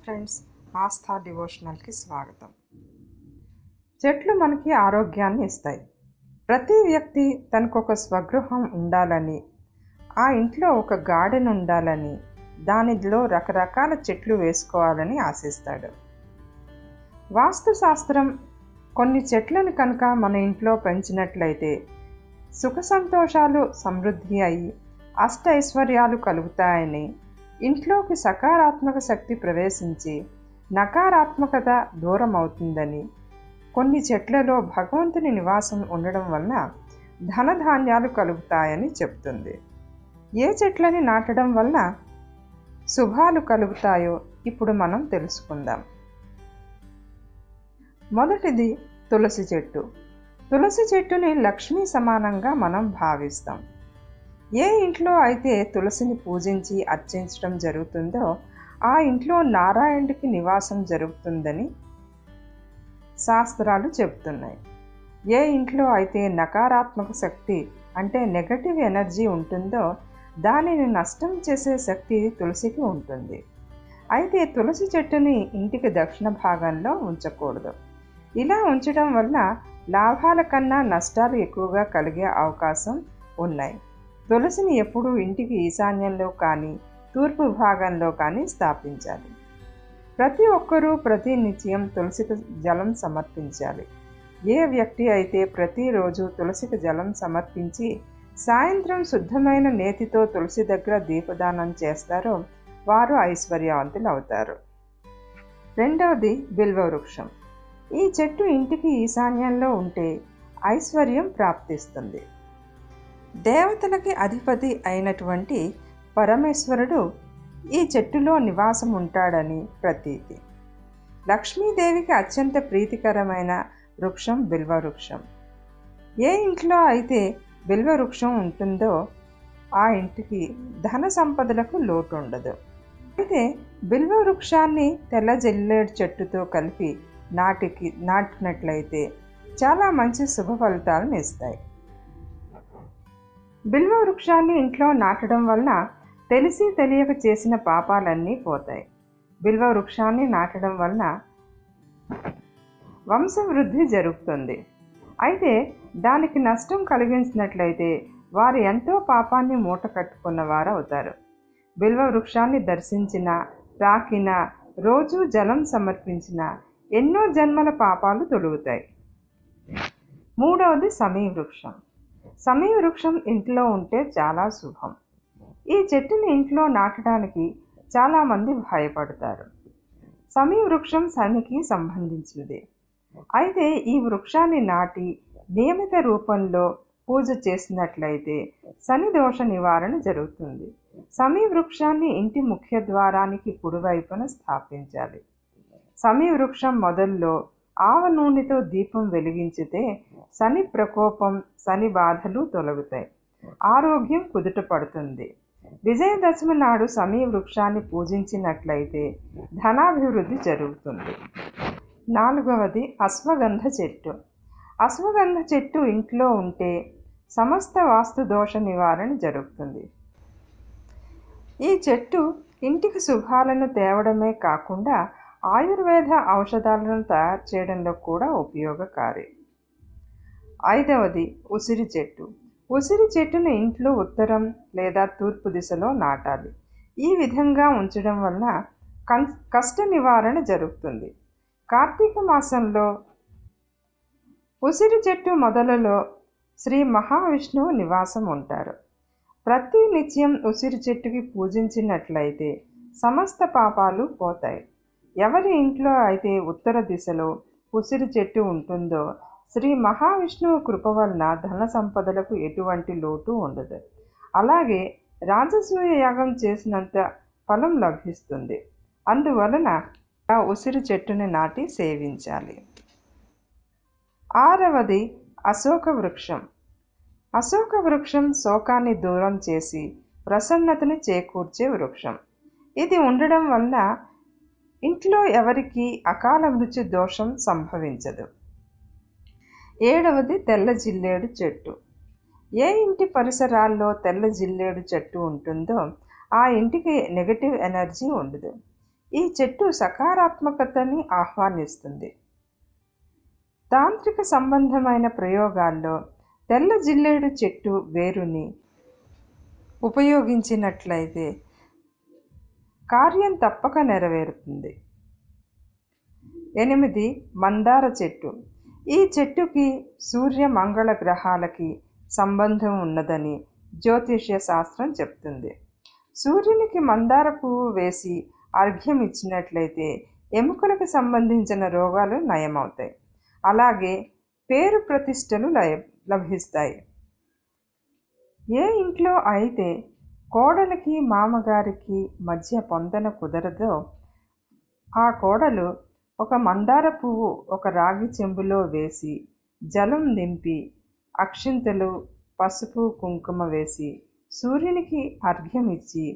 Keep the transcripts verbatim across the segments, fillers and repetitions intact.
Hi friends, ఆస్థా డివోషనల్కి స్వాగతం. చెట్లు మనకి ఆరోగ్యాన్ని ఇస్తాయి. ప్రతి వ్యక్తి తనకొక స్వగృహం ఉండాలని, ఆ ఇంట్లో ఒక గార్డెన్ ఉండాలని, దానిలో రకరకాల చెట్లు వేసుకోవాలని ఆశిస్తాడు. వాస్తు శాస్త్రం కొన్ని చెట్లను కనుక మన ఇంట్లో పెంచినట్లయితే సుఖ సంతోషాలు సమృద్ధి అయి అష్టైశ్వర్యాలు కలుగుతాయని, ఇంట్లోకి సకారాత్మక శక్తి ప్రవేశించి నకారాత్మకత దూరం అవుతుందని, కొన్ని చెట్లలో భగవంతుని నివాసం ఉండడం వలన ధనధాన్యాలు కలుగుతాయని చెప్తుంది. ఏ చెట్లని నాటడం వలన శుభాలు కలుగుతాయో ఇప్పుడు మనం తెలుసుకుందాం. మొదటిది తులసి చెట్టు. తులసి చెట్టుని లక్ష్మీ సమానంగా మనం భావిస్తాం. ఏ ఇంట్లో అయితే తులసిని పూజించి అర్చించడం జరుగుతుందో ఆ ఇంట్లో నారాయణుడికి నివాసం జరుగుతుందని శాస్త్రాలు చెబుతున్నాయి. ఏ ఇంట్లో అయితే నకారాత్మక శక్తి అంటే నెగటివ్ ఎనర్జీ ఉంటుందో దానిని నష్టం చేసే శక్తి తులసికి ఉంటుంది. అయితే తులసి చెట్టుని ఇంటికి దక్షిణ భాగంలో ఉంచకూడదు. ఇలా ఉంచడం వలన లాభాల కన్నా నష్టాలు ఎక్కువగా కలిగే అవకాశం ఉన్నాయి. తులసిని ఎప్పుడూ ఇంటికి ఈశాన్యంలో కానీ తూర్పు భాగంలో కానీ స్థాపించాలి. ప్రతి ఒక్కరూ ప్రతి నిత్యం తులసికి జలం సమర్పించాలి. ఏ వ్యక్తి అయితే ప్రతిరోజు తులసికి జలం సమర్పించి సాయంత్రం శుద్ధమైన నేతితో తులసి దగ్గర దీపదానం చేస్తారో వారు ఐశ్వర్యవంతులు అవుతారు. రెండవది బిల్వవృక్షం. ఈ చెట్టు ఇంటికి ఈశాన్యంలో ఉంటే ఐశ్వర్యం ప్రాప్తిస్తుంది. దేవతలకి అధిపతి అయినటువంటి పరమేశ్వరుడు ఈ చెట్టులో నివాసం ఉంటాడని ప్రతీతి. లక్ష్మీదేవికి అత్యంత ప్రీతికరమైన వృక్షం బిల్వవృక్షం. ఏ ఇంట్లో అయితే బిల్వవృక్షం ఉంటుందో ఆ ఇంటికి ధన సంపదలకు లోటు ఉండదు. అయితే బిల్వవృక్షాన్ని తెల్ల జిల్లేడు చెట్టుతో కలిపి నాటికి నాటినట్లయితే చాలా మంచి శుభ ఫలితాలను ఇస్తాయి. బిల్వ వృక్షాన్ని ఇంట్లో నాటడం వలన తెలిసి తెలియక చేసిన పాపాలన్నీ పోతాయి. బిల్వ వృక్షాన్ని నాటడం వలన వంశవృద్ధి జరుగుతుంది. అయితే దానికి నష్టం కలిగించినట్లయితే వారు ఎంతో పాపాన్ని మూట కట్టుకున్న వారు అవుతారు. బిల్వ వృక్షాన్ని దర్శించిన, తాకిన, రోజు జలం సమర్పించిన ఎన్నో జన్మల పాపాలు తొలుగుతాయి. మూడవది సమీ వృక్షం. సమీ వృక్షం ఇంట్లో ఉంటే చాలా శుభం. ఈ చెట్టుని ఇంట్లో నాటడానికి చాలామంది భయపడతారు. సమీ వృక్షం శనికి సంబంధించినది. అయితే ఈ వృక్షాన్ని నాటి నియమిత రూపంలో పూజ చేసినట్లయితే శని దోష నివారణ జరుగుతుంది. సమీ వృక్షాన్ని ఇంటి ముఖ్య ద్వారానికి కుడివైపున స్థాపించాలి. సమీ వృక్షం మొదల్లో ఆవ నూనెతో దీపం వెలిగించితే శని ప్రకోపం, శని బాధలు తొలగుతాయి. ఆరోగ్యం కుదుట పడుతుంది. విజయదశమి నాడు సమీ వృక్షాన్ని పూజించినట్లయితే ధనాభివృద్ధి జరుగుతుంది. నాలుగవది అశ్వగంధ చెట్టు. అశ్వగంధ చెట్టు ఇంట్లో ఉంటే సమస్త వాస్తు దోష నివారణ జరుగుతుంది. ఈ చెట్టు ఇంటికి శుభాలను తేవడమే కాకుండా ఆయుర్వేద ఔషధాలను తయారు చేయడంలో కూడా ఉపయోగకారి. ఐదవది ఉసిరి చెట్టు. ఉసిరి చెట్టును ఇంట్లో ఉత్తరం లేదా తూర్పు దిశలో నాటాలి. ఈ విధంగా ఉంచడం వలన కష్ట నివారణ జరుగుతుంది. కార్తీక మాసంలో ఉసిరి చెట్టు మొదలలో శ్రీ మహావిష్ణువు నివాసం ఉంటారు. ప్రతి నిత్యం ఉసిరి చెట్టుకి పూజించినట్లయితే సమస్త పాపాలు పోతాయి. ఎవరి ఇంట్లో అయితే ఉత్తర దిశలో ఉసిరి చెట్టు ఉంటుందో శ్రీ మహావిష్ణువు కృప వలన ధన సంపదలకు ఎటువంటి లోటు ఉండదు. అలాగే రాజసూయ యాగం చేసినంత ఫలం లభిస్తుంది. అందువలన ఆ ఉసిరి చెట్టుని నాటి సేవించాలి. ఆరవది అశోక వృక్షం. అశోక వృక్షం శోకాన్ని దూరం చేసి ప్రసన్నతని చేకూర్చే వృక్షం. ఇది ఉండడం వలన ఇంట్లో ఎవరికి అకాల మృత్యు దోషం సంభవించదు. ఏడవది తెల్ల జిల్లేడు చెట్టు. ఏ ఇంటి పరిసరాల్లో తెల్ల జిల్లేడు చెట్టు ఉంటుందో ఆ ఇంటికి నెగటివ్ ఎనర్జీ ఉండదు. ఈ చెట్టు సకారాత్మకతని ఆహ్వానిస్తుంది. తాంత్రిక సంబంధమైన ప్రయోగాల్లో తెల్ల జిల్లేడు చెట్టు వేరుని ఉపయోగించినట్లయితే కార్యం తప్పక నెరవేరుతుంది. ఎనిమిది మందార చెట్టు. ఈ చెట్టుకి సూర్య మంగళ గ్రహాలకి సంబంధం ఉన్నదని జ్యోతిష్య శాస్త్రం చెప్తుంది. సూర్యునికి మందార పువ్వు వేసి అర్ఘ్యం ఇచ్చినట్లయితే ఎముకలకు సంబంధించిన రోగాలు నయమవుతాయి. అలాగే పేరు ప్రతిష్టలు లయ లభిస్తాయి. ఏ ఇంట్లో అయితే కోడలికి మామగారికి మధ్య పొందన కుదరదో ఆ కోడలు ఒక మందార పువ్వు ఒక రాగి చెంబులో వేసి జలం నింపి అక్షింతలు పసుపు కుంకుమ వేసి సూర్యునికి అర్ఘ్యం ఇచ్చి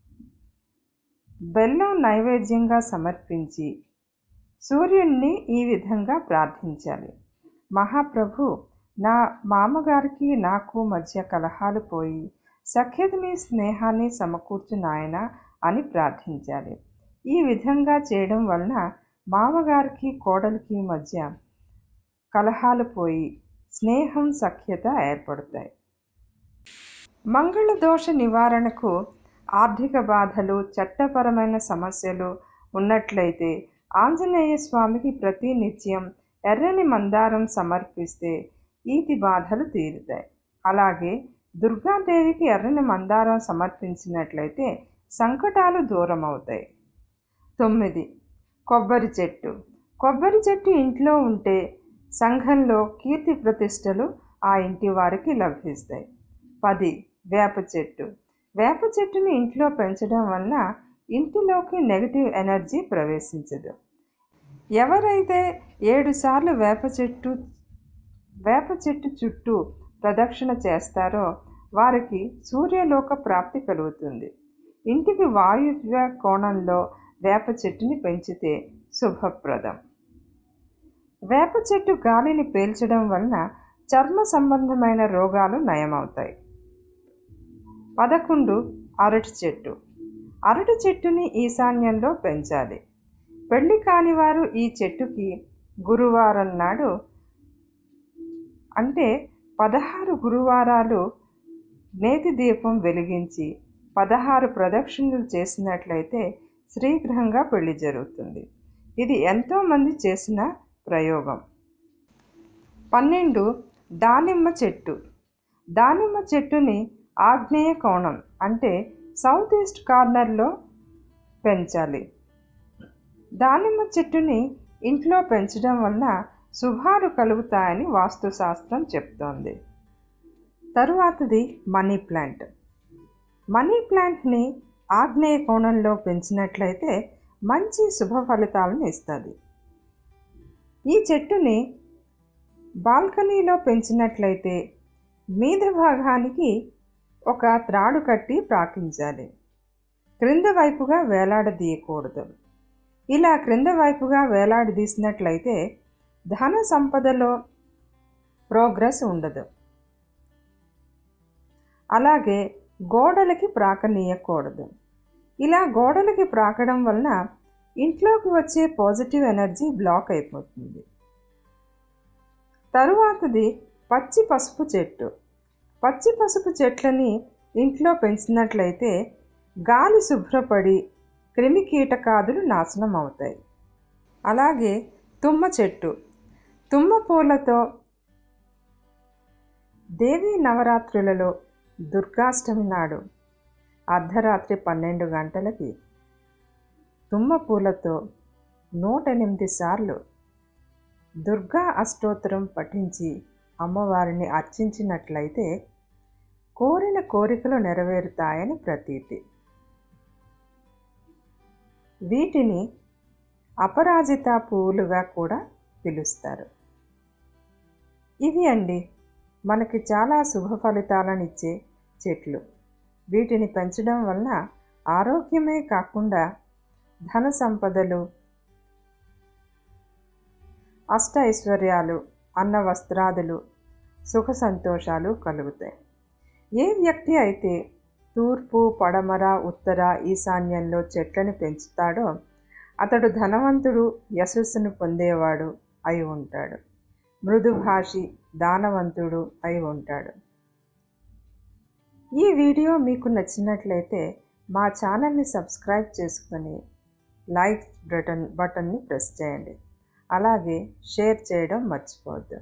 బెల్లం నైవేద్యంగా సమర్పించి సూర్యుడిని ఈ విధంగా ప్రార్థించాలి. మహాప్రభు, నా మామగారికి నాకు మధ్య కలహాలు పోయి సఖ్యతని స్నేహాన్ని సమకూర్చు నాయన అని ప్రార్థించాలి. ఈ విధంగా చేయడం వలన మామగారికి కోడలికి మధ్య కలహాలు పోయి స్నేహం సఖ్యత ఏర్పడతాయి. మంగళ దోష నివారణకు ఆర్థిక బాధలు చట్టపరమైన సమస్యలు ఉన్నట్లయితే ఆంజనేయ స్వామికి ప్రతి నిత్యం ఎర్రని మందారం సమర్పిస్తే ఈతి బాధలు తీరుతాయి. అలాగే దుర్గాదేవికి ఎర్రని మందారం సమర్పించినట్లయితే సంకటాలు దూరం అవుతాయి. తొమ్మిది కొబ్బరి చెట్టు. కొబ్బరి చెట్టు ఇంట్లో ఉంటే సంఘంలో కీర్తి ప్రతిష్టలు ఆ ఇంటి వారికి లభిస్తాయి. పది వేప చెట్టు. వేప చెట్టుని ఇంట్లో పెంచడం వలన ఇంటిలోకి నెగిటివ్ ఎనర్జీ ప్రవేశించదు. ఎవరైతే ఏడు సార్లు వేప చెట్టు వేప చెట్టు చుట్టూ ప్రదక్షిణ చేస్తారో వారికి సూర్యలోక ప్రాప్తి కలుగుతుంది. ఇంటికి వాయువ్య కోణంలో వేప చెట్టుని పెంచితే శుభప్రదం. వేప చెట్టు గాలిని పీల్చడం వలన చర్మ సంబంధమైన రోగాలు నయమవుతాయి. పదకొండు అరటి చెట్టు. అరటి చెట్టుని ఈశాన్యంలో పెంచాలి. పెళ్లి కాని వారు ఈ చెట్టుకి గురువారం నాడు అంటే పదహారు గురువారాలు నేతి దీపం వెలిగించి పదహారు ప్రదక్షిణలు చేసినట్లయితే శీఘ్రంగా పెళ్లి జరుగుతుంది. ఇది ఎంతోమంది చేసిన ప్రయోగం. పన్నెండు దానిమ్మ చెట్టు. దానిమ్మ చెట్టుని ఆగ్నేయ కోణం అంటే సౌత్ ఈస్ట్ కార్నర్లో పెంచాలి. దానిమ్మ చెట్టుని ఇంట్లో పెంచడం వలన శుభాలు కలుగుతాయని వాస్తు శాస్త్రం చెప్తోంది. తరువాతది మనీ ప్లాంట్. మనీ ప్లాంట్ని ఆగ్నేయ కోణంలో పెంచినట్లయితే మంచి శుభ ఫలితాలను ఇస్తుంది. ఈ చెట్టుని బాల్కనీలో పెంచినట్లయితే మీద భాగానికి ఒక త్రాడు కట్టి ప్రాకించాలి. క్రింద వైపుగా వేలాడదీయకూడదు. ఇలా క్రింద వైపుగా వేలాడదీసినట్లయితే ధన సంపదలో ప్రోగ్రెస్ ఉండదు. అలాగే గోడలకి ప్రాకనీయకూడదు. ఇలా గోడలకి ప్రాకడం వలన ఇంట్లోకి వచ్చే పాజిటివ్ ఎనర్జీ బ్లాక్ అయిపోతుంది. తరువాతది పచ్చి పసుపు చెట్టు. పచ్చి పసుపు చెట్లని ఇంట్లో పెంచినట్లయితే గాలి శుభ్రపడి క్రిమి కీటకాదులు నాశనం అవుతాయి. అలాగే తుమ్మ చెట్టు. తుమ్మ పూలతో దేవీ నవరాత్రులలో దుర్గాష్టమి నాడు అర్ధరాత్రి పన్నెండు గంటలకి తుమ్మ పూలతో నూట ఎనిమిది సార్లు దుర్గా అష్టోత్తరం పఠించి అమ్మవారిని అర్చించినట్లయితే కోరిన కోరికలు నెరవేరుతాయని ప్రతీతి. వీటిని అపరాజిత పువ్వులుగా కూడా పిలుస్తారు. ఇవి అండి మనకి చాలా శుభ ఫలితాలను ఇచ్చే చెట్లు. వీటిని పెంచడం వలన ఆరోగ్యమే కాకుండా ధన సంపదలు, అష్ట ఐశ్వర్యాలు, అన్న వస్త్రాదులు, సుఖ సంతోషాలు కలుగుతాయి. ఏ వ్యక్తి అయితే తూర్పు, పడమర, ఉత్తర, ఈశాన్యంలో చెట్లను పెంచుతాడో అతడు ధనవంతుడు, యశస్సును పొందేవాడు అయి ఉంటాడు. మృదుభాషి, దానవంతుడు అయి ఉంటాడు. ఈ వీడియో మీకు నచ్చినట్లయితే మా ఛానల్ని సబ్స్క్రైబ్ చేసుకొని లైక్ బటన్ బటన్ని ప్రెస్ చేయండి. అలాగే షేర్ చేయడం మర్చిపోవద్దు.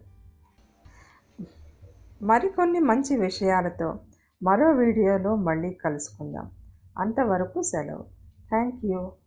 మరికొన్ని మంచి విషయాలతో మరో వీడియోలో మళ్ళీ కలుసుకుందాం. అంతవరకు సెలవు. Thank you.